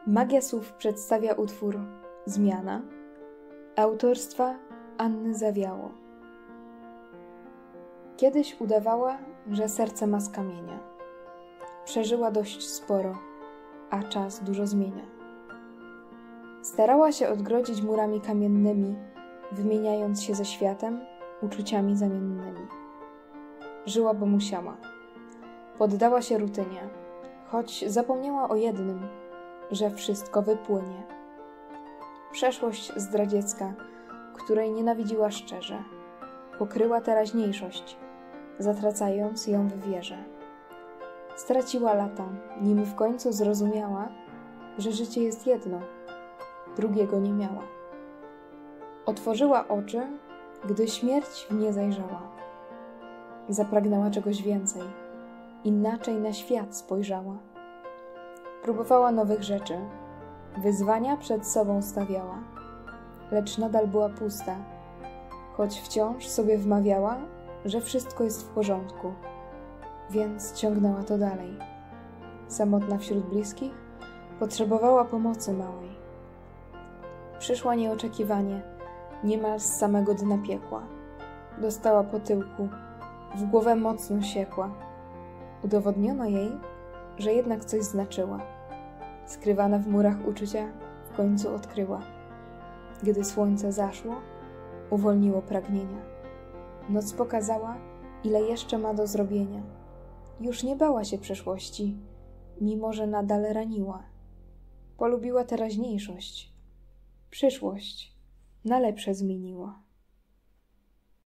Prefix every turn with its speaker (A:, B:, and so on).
A: Magia słów przedstawia utwór Zmiana autorstwa Anny Zawiało. Kiedyś udawała, że serce ma z kamienia. Przeżyła dość sporo, a czas dużo zmienia. Starała się odgrodzić murami kamiennymi, wymieniając się ze światem uczuciami zamiennymi. Żyła, bo musiała. Poddała się rutynie, choć zapomniała o jednym, że wszystko wypłynie. Przeszłość zdradziecka, której nienawidziła szczerze, pokryła teraźniejszość, zatracając ją w wierze. Straciła lata, nim w końcu zrozumiała, że życie jest jedno, drugiego nie miała. Otworzyła oczy, gdy śmierć w nie zajrzała. Zapragnęła czegoś więcej, inaczej na świat spojrzała. Próbowała nowych rzeczy, wyzwania przed sobą stawiała, lecz nadal była pusta, choć wciąż sobie wmawiała, że wszystko jest w porządku, więc ciągnęła to dalej. Samotna wśród bliskich, potrzebowała pomocy małej. Przyszła nieoczekiwanie, niemal z samego dna piekła. Dostała po tyłku, w głowę mocno siekła. Udowodniono jej, że jednak coś znaczyła. Skrywane w murach uczucia w końcu odkryła. Gdy słońce zaszło, uwolniło pragnienia. Noc pokazała, ile jeszcze ma do zrobienia. Już nie bała się przeszłości, mimo że nadal raniła. Polubiła teraźniejszość. Przyszłość na lepsze zmieniła.